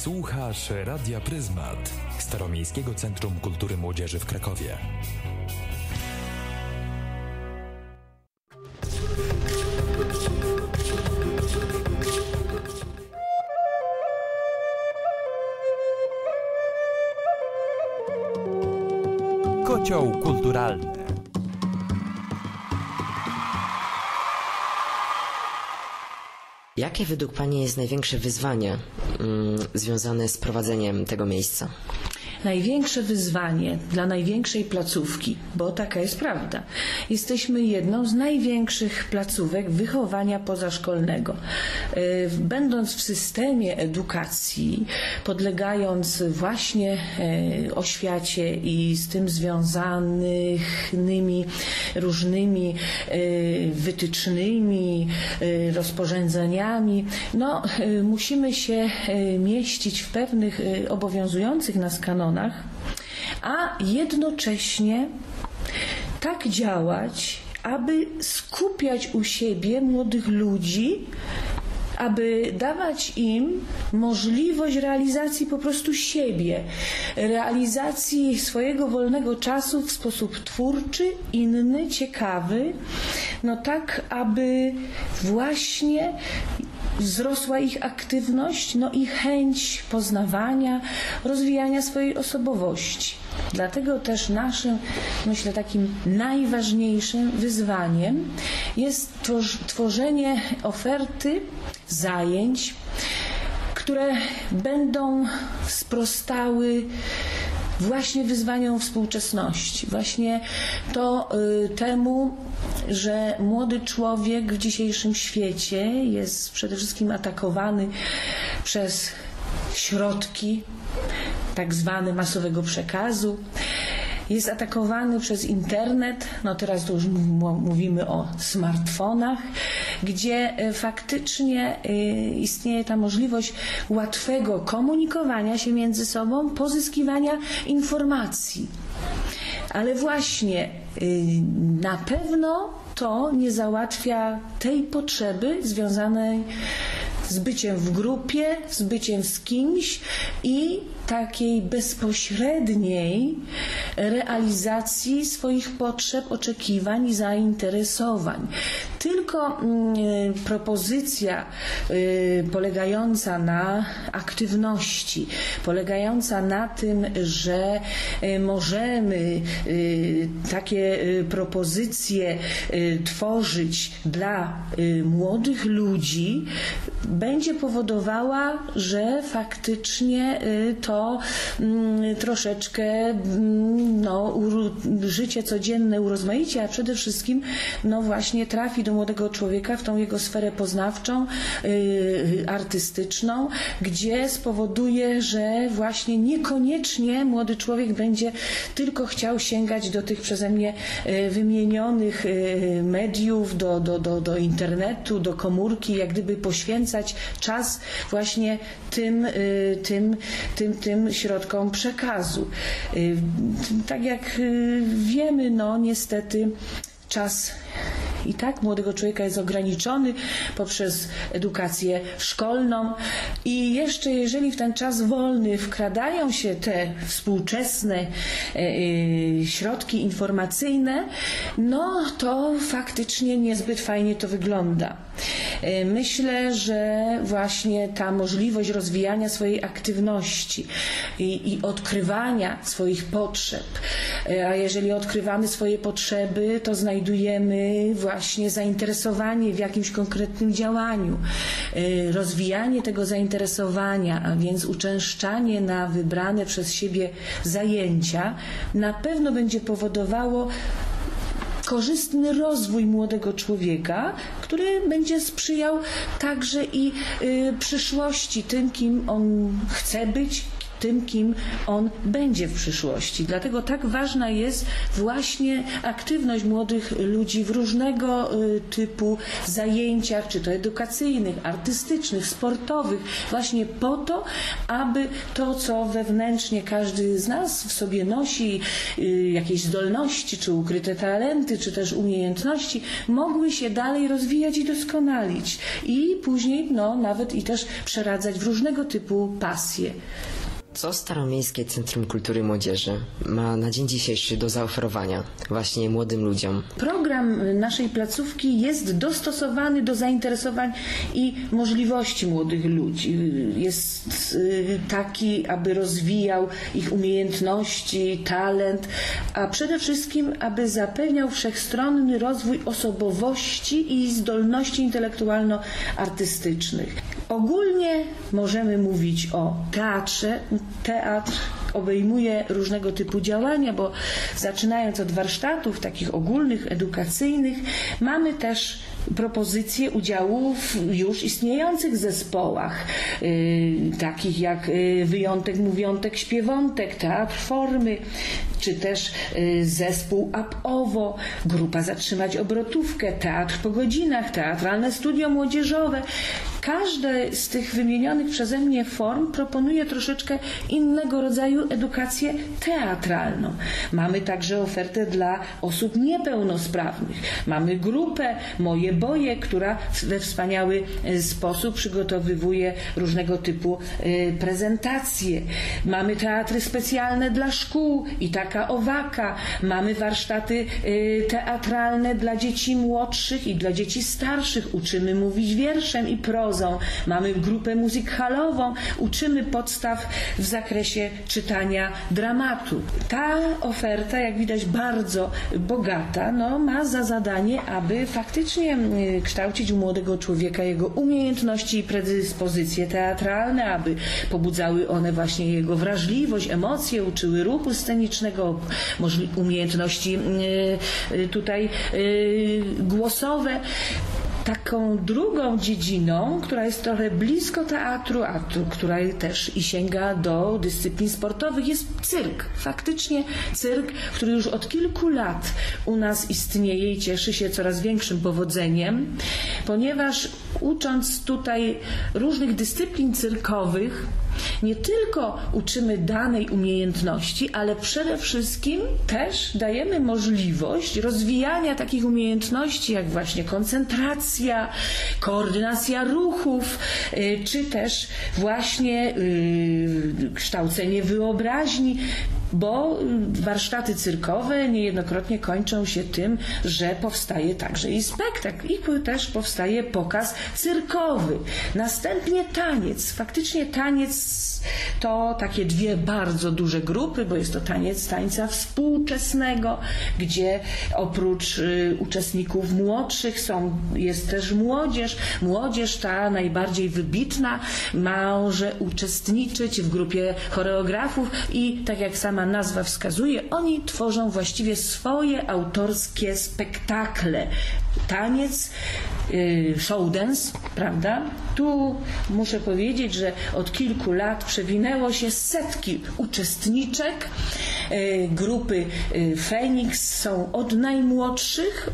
Słuchasz Radia Pryzmat, Staromiejskiego Centrum Kultury Młodzieży w Krakowie. Kocioł kulturalny. Jakie według Pani jest największe wyzwanie związane z prowadzeniem tego miejsca? Największe wyzwanie dla największej placówki, bo taka jest prawda. Jesteśmy jedną z największych placówek wychowania pozaszkolnego. Będąc w systemie edukacji, podlegając właśnie oświacie i z tym związanymi różnymi wytycznymi, rozporządzeniami, musimy się mieścić w pewnych obowiązujących nas kanonach, a jednocześnie tak działać, aby skupiać u siebie młodych ludzi, aby dawać im możliwość realizacji po prostu siebie, realizacji swojego wolnego czasu w sposób twórczy, inny, ciekawy, tak aby właśnie wzrosła ich aktywność, i chęć poznawania, rozwijania swojej osobowości. Dlatego też naszym, myślę, takim najważniejszym wyzwaniem jest tworzenie oferty zajęć, które będą sprostały właśnie wyzwaniom współczesności. Właśnie temu, że młody człowiek w dzisiejszym świecie jest przede wszystkim atakowany przez środki tak zwane masowego przekazu, jest atakowany przez internet, teraz to już mówimy o smartfonach, gdzie faktycznie istnieje ta możliwość łatwego komunikowania się między sobą, pozyskiwania informacji. Ale właśnie na pewno to nie załatwia tej potrzeby związanej z byciem w grupie, z byciem z kimś i takiej bezpośredniej realizacji swoich potrzeb, oczekiwań i zainteresowań. Tylko propozycja polegająca na aktywności, polegająca na tym, że możemy takie propozycje tworzyć dla młodych ludzi, będzie powodowała, że faktycznie to troszeczkę życie codzienne urozmaici, a przede wszystkim właśnie trafi do młodego człowieka w tą jego sferę poznawczą, artystyczną, gdzie spowoduje, że właśnie niekoniecznie młody człowiek będzie tylko chciał sięgać do tych przeze mnie wymienionych mediów, do internetu, do komórki, jak gdyby poświęcać czas właśnie tym środkom przekazu. Tak jak wiemy, niestety czas i tak młodego człowieka jest ograniczony poprzez edukację szkolną i jeszcze jeżeli w ten czas wolny wkradają się te współczesne środki informacyjne, to faktycznie niezbyt fajnie to wygląda. Myślę, że właśnie ta możliwość rozwijania swojej aktywności i odkrywania swoich potrzeb, a jeżeli odkrywamy swoje potrzeby, to znajdujemy właśnie zainteresowanie w jakimś konkretnym działaniu, rozwijanie tego zainteresowania, a więc uczęszczanie na wybrane przez siebie zajęcia na pewno będzie powodowało korzystny rozwój młodego człowieka, który będzie sprzyjał także i przyszłości tym, kim on chce być, tym, kim on będzie w przyszłości. Dlatego tak ważna jest właśnie aktywność młodych ludzi w różnego typu zajęciach, czy to edukacyjnych, artystycznych, sportowych, właśnie po to, aby to, co wewnętrznie każdy z nas w sobie nosi, jakieś zdolności, czy ukryte talenty, czy też umiejętności, mogły się dalej rozwijać i doskonalić. I później nawet i też przeradzać w różnego typu pasje. Co Staromiejskie Centrum Kultury i Młodzieży ma na dzień dzisiejszy do zaoferowania właśnie młodym ludziom? Program naszej placówki jest dostosowany do zainteresowań i możliwości młodych ludzi. Jest taki, aby rozwijał ich umiejętności, talent, a przede wszystkim, aby zapewniał wszechstronny rozwój osobowości i zdolności intelektualno-artystycznych. Ogólnie możemy mówić o teatrze. Teatr obejmuje różnego typu działania, bo zaczynając od warsztatów takich ogólnych, edukacyjnych, mamy też propozycje udziału w już istniejących zespołach, takich jak Wyjątek, Mówiątek, Śpiewątek, Teatr Formy, czy też zespół Up-Owo, grupa Zatrzymać Obrotówkę, Teatr po godzinach, Teatralne Studio Młodzieżowe. Każde z tych wymienionych przeze mnie form proponuje troszeczkę innego rodzaju edukację teatralną. Mamy także ofertę dla osób niepełnosprawnych. Mamy grupę Moje Boje, która we wspaniały sposób przygotowywuje różnego typu prezentacje. Mamy teatry specjalne dla szkół i taka owaka. Mamy warsztaty teatralne dla dzieci młodszych i dla dzieci starszych. Uczymy mówić wierszem i prozą. Mamy grupę muzykalową. Uczymy podstaw w zakresie czytania dramatu. Ta oferta, jak widać, bardzo bogata, ma za zadanie, aby faktycznie kształcić u młodego człowieka jego umiejętności i predyspozycje teatralne, aby pobudzały one właśnie jego wrażliwość, emocje, uczyły ruchu scenicznego, umiejętności tutaj głosowe. Taką drugą dziedziną, która jest trochę blisko teatru, a która też i sięga do dyscyplin sportowych, jest cyrk. Faktycznie cyrk, który już od kilku lat u nas istnieje i cieszy się coraz większym powodzeniem, ponieważ ucząc tutaj różnych dyscyplin cyrkowych, nie tylko uczymy danej umiejętności, ale przede wszystkim też dajemy możliwość rozwijania takich umiejętności jak właśnie koncentracja, koordynacja ruchów, czy też właśnie kształcenie wyobraźni, bo warsztaty cyrkowe niejednokrotnie kończą się tym, że powstaje także i spektakl, i też powstaje pokaz cyrkowy. Następnie taniec. Faktycznie taniec to takie dwie bardzo duże grupy, bo jest to taniec tańca współczesnego, gdzie oprócz uczestników młodszych jest też młodzież. Młodzież ta najbardziej wybitna może uczestniczyć w grupie choreografów i tak jak sama nazwa wskazuje, oni tworzą właściwie swoje autorskie spektakle. Taniec, show dance, prawda? Tu muszę powiedzieć, że od kilku lat przewinęło się setki uczestniczek. Grupy Feniks są od najmłodszych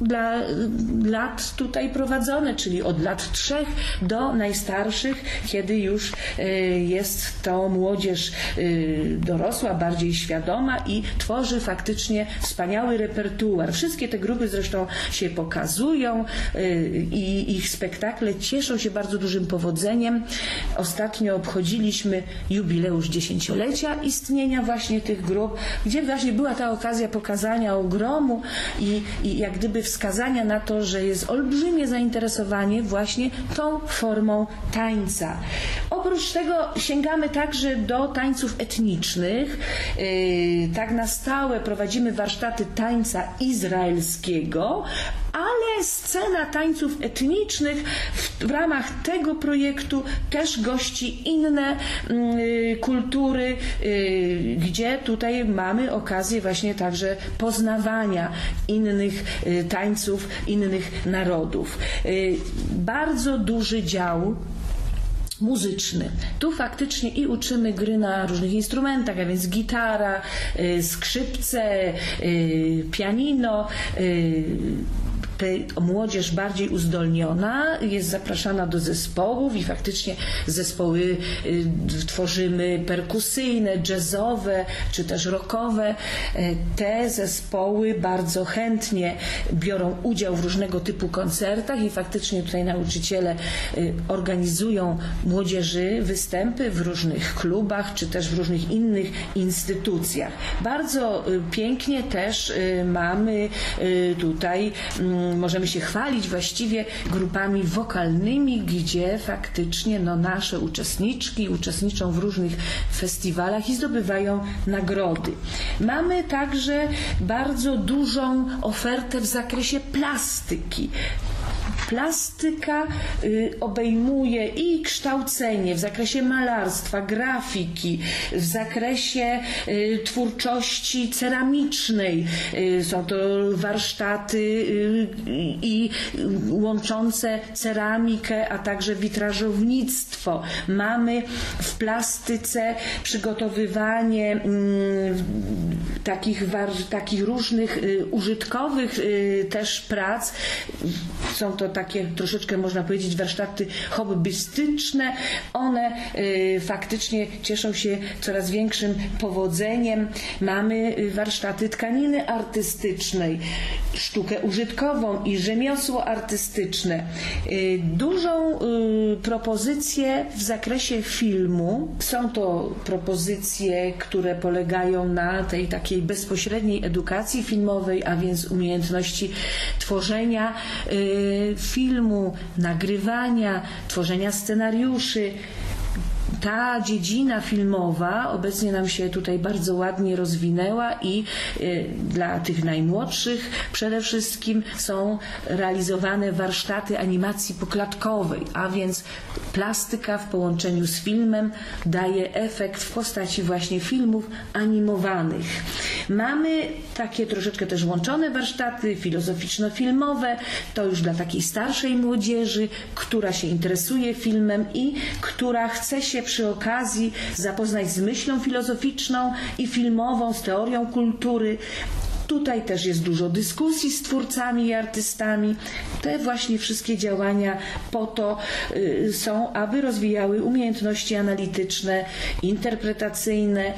lat tutaj prowadzone, czyli od lat 3 do najstarszych, kiedy już jest to młodzież dorosła, bardziej świadoma i tworzy faktycznie wspaniały repertuar. Wszystkie te grupy zresztą się pokazują i ich spektakle cieszą się bardzo dużym powodzeniem. Ostatnio obchodziliśmy jubileusz 10-lecia istnienia właśnie tych grup, gdzie właśnie była ta okazja pokazania ogromu i jak gdyby wskazania na to, że jest olbrzymie zainteresowanie właśnie tą formą tańca. Oprócz tego sięgamy także do tańców etnicznych. Tak na stałe prowadzimy warsztaty tańca izraelskiego, ale scena tańców etnicznych w ramach tego projektu też gości inne kultury, gdzie tutaj mamy okazję właśnie także poznawania innych tańców, innych narodów. Bardzo duży dział muzyczny. Tu faktycznie i uczymy gry na różnych instrumentach, a więc gitara, skrzypce, pianino. Młodzież bardziej uzdolniona jest zapraszana do zespołów i faktycznie zespoły tworzymy perkusyjne, jazzowe czy też rockowe. Te zespoły bardzo chętnie biorą udział w różnego typu koncertach i faktycznie tutaj nauczyciele organizują młodzieży występy w różnych klubach czy też w różnych innych instytucjach. Bardzo pięknie też mamy tutaj, możemy się chwalić właściwie grupami wokalnymi, gdzie faktycznie nasze uczestniczki uczestniczą w różnych festiwalach i zdobywają nagrody. Mamy także bardzo dużą ofertę w zakresie plastyki. Plastyka obejmuje i kształcenie w zakresie malarstwa, grafiki, w zakresie twórczości ceramicznej. Są to warsztaty i łączące ceramikę, a także witrażownictwo. Mamy w plastyce przygotowywanie takich różnych użytkowych też prac. Są to takie troszeczkę, można powiedzieć, warsztaty hobbystyczne. One faktycznie cieszą się coraz większym powodzeniem. Mamy warsztaty tkaniny artystycznej, sztukę użytkową i rzemiosło artystyczne. Dużą propozycję w zakresie filmu. Są to propozycje, które polegają na tej takiej bezpośredniej edukacji filmowej, a więc umiejętności tworzenia filmu, nagrywania, tworzenia scenariuszy. Ta dziedzina filmowa obecnie nam się tutaj bardzo ładnie rozwinęła i dla tych najmłodszych przede wszystkim są realizowane warsztaty animacji poklatkowej, a więc plastyka w połączeniu z filmem daje efekt w postaci właśnie filmów animowanych. Mamy takie troszeczkę też łączone warsztaty filozoficzno-filmowe, to już dla takiej starszej młodzieży, która się interesuje filmem i która chce się przy okazji zapoznać z myślą filozoficzną i filmową, z teorią kultury. Tutaj też jest dużo dyskusji z twórcami i artystami. Te właśnie wszystkie działania po to są, aby rozwijały umiejętności analityczne, interpretacyjne,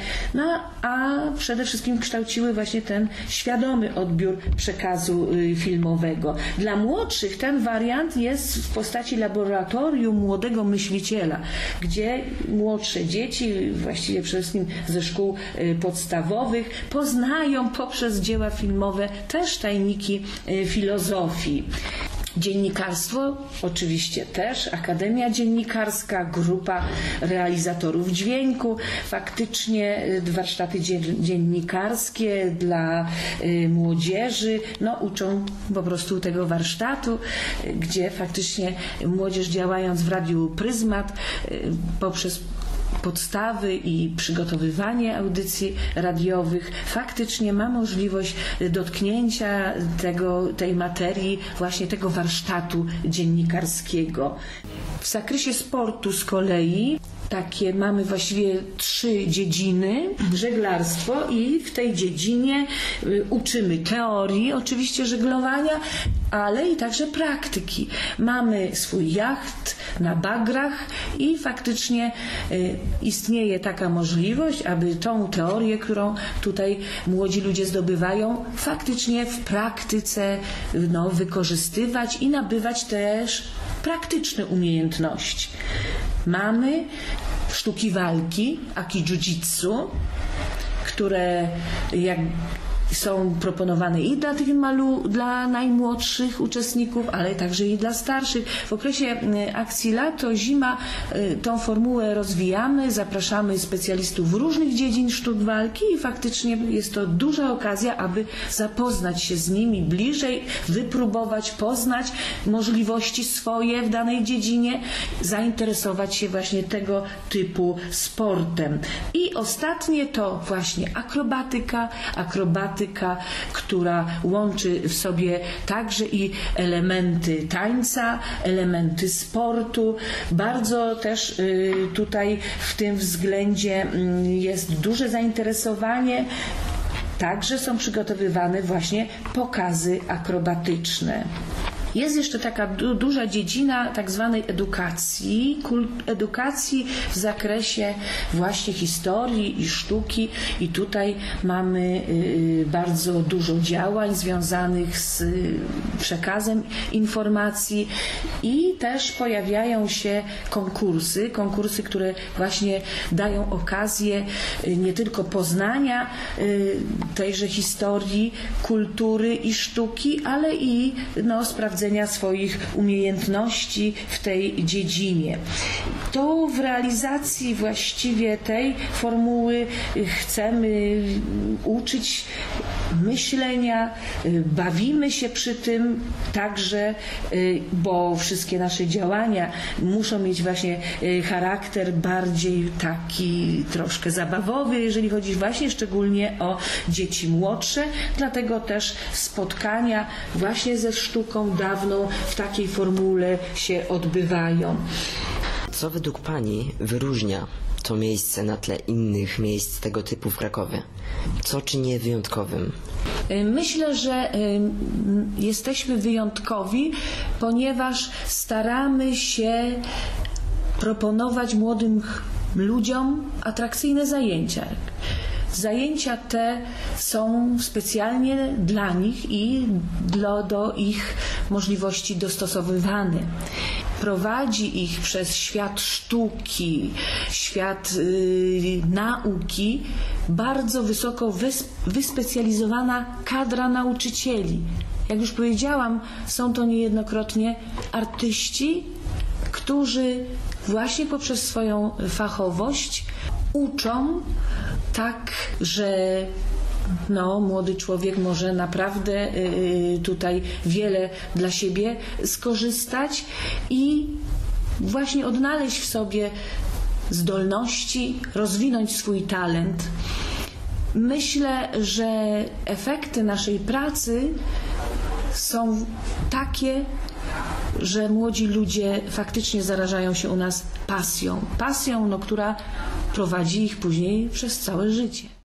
a przede wszystkim kształciły właśnie ten świadomy odbiór przekazu filmowego. Dla młodszych ten wariant jest w postaci laboratorium młodego myśliciela, gdzie młodsze dzieci, właściwie przede wszystkim ze szkół podstawowych, poznają poprzez dzieła filmowe też tajniki filozofii. Dziennikarstwo oczywiście też, Akademia Dziennikarska, grupa realizatorów dźwięku, faktycznie warsztaty dziennikarskie dla młodzieży, uczą po prostu tego warsztatu, gdzie faktycznie młodzież, działając w Radiu Pryzmat poprzez podstawy i przygotowywanie audycji radiowych faktycznie ma możliwość dotknięcia tej materii, właśnie tego warsztatu dziennikarskiego. W zakresie sportu z kolei mamy właściwie 3 dziedziny, żeglarstwo, i w tej dziedzinie uczymy teorii oczywiście żeglowania, ale i także praktyki. Mamy swój jacht na bagrach i faktycznie istnieje taka możliwość, aby tą teorię, którą tutaj młodzi ludzie zdobywają, faktycznie w praktyce wykorzystywać i nabywać też praktyczne umiejętności. Mamy sztuki walki, aki-jiu-jitsu, które są proponowane i dla tych dla najmłodszych uczestników, ale także i dla starszych. W okresie akcji lato-zima tą formułę rozwijamy, zapraszamy specjalistów różnych dziedzin sztuk walki i faktycznie jest to duża okazja, aby zapoznać się z nimi bliżej, wypróbować, poznać możliwości swoje w danej dziedzinie, zainteresować się właśnie tego typu sportem. I ostatnie to właśnie akrobatyka tematyka, która łączy w sobie także i elementy tańca, elementy sportu. Bardzo też tutaj w tym względzie jest duże zainteresowanie. Także są przygotowywane właśnie pokazy akrobatyczne. Jest jeszcze taka duża dziedzina tak zwanej edukacji w zakresie właśnie historii i sztuki i tutaj mamy bardzo dużo działań związanych z przekazem informacji i też pojawiają się konkursy, które właśnie dają okazję nie tylko poznania tejże historii, kultury i sztuki, ale i sprawdzenia swoich umiejętności w tej dziedzinie. To w realizacji właściwie tej formuły chcemy uczyć myślenia, bawimy się przy tym także, bo wszystkie nasze działania muszą mieć właśnie charakter bardziej taki troszkę zabawowy, jeżeli chodzi właśnie szczególnie o dzieci młodsze, dlatego też spotkania właśnie ze sztuką dawną w takiej formule się odbywają. Co według Pani wyróżnia to miejsce na tle innych miejsc tego typu w Krakowie? Co czyni je wyjątkowym? Myślę, że jesteśmy wyjątkowi, ponieważ staramy się proponować młodym ludziom atrakcyjne zajęcia. Zajęcia te są specjalnie dla nich i do ich możliwości dostosowywane. Prowadzi ich przez świat sztuki, świat nauki bardzo wysoko wyspecjalizowana kadra nauczycieli. Jak już powiedziałam, są to niejednokrotnie artyści, którzy właśnie poprzez swoją fachowość uczą tak, że młody człowiek może naprawdę tutaj wiele dla siebie skorzystać i właśnie odnaleźć w sobie zdolności, rozwinąć swój talent. Myślę, że efekty naszej pracy są takie, że młodzi ludzie faktycznie zarażają się u nas pasją, która prowadzi ich później przez całe życie.